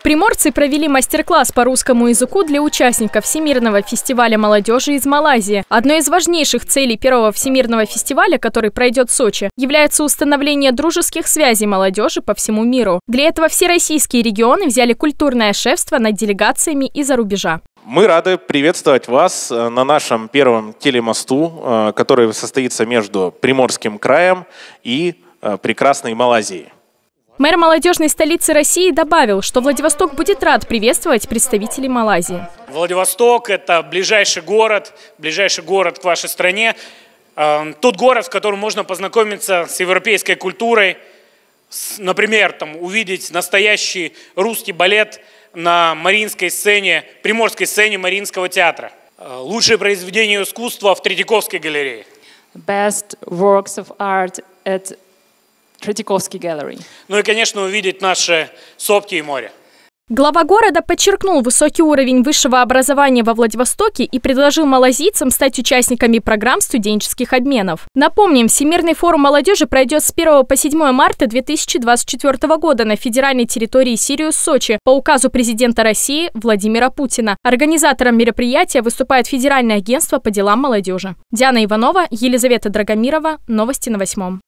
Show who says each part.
Speaker 1: Приморцы провели мастер-класс по русскому языку для участников Всемирного фестиваля молодежи из Малайзии. Одной из важнейших целей первого Всемирного фестиваля, который пройдет в Сочи, является установление дружеских связей молодежи по всему миру. Для этого все российские регионы взяли культурное шефство над делегациями из-за рубежа.
Speaker 2: Мы рады приветствовать вас на нашем первом телемосту, который состоится между Приморским краем и прекрасной Малайзией.
Speaker 1: Мэр молодежной столицы России добавил, что Владивосток будет рад приветствовать представителей Малайзии.
Speaker 3: Владивосток – это ближайший город к вашей стране. Тот город, в котором можно познакомиться с европейской культурой, например, увидеть настоящий русский балет на Мариинской сцене, приморской сцене Мариинского театра. Лучшие произведения искусства в Третьяковской галерее.
Speaker 4: Best works of art at Третьяковской галереи.
Speaker 3: Ну и, конечно, увидеть наши сопки и море.
Speaker 1: Глава города подчеркнул высокий уровень высшего образования во Владивостоке и предложил малайзийцам стать участниками программ студенческих обменов. Напомним, Всемирный форум молодежи пройдет с 1 по 7 марта 2024 года на федеральной территории Сириус Сочи по указу президента России Владимира Путина. Организатором мероприятия выступает Федеральное агентство по делам молодежи. Диана Иванова, Елизавета Драгомирова. Новости на 8.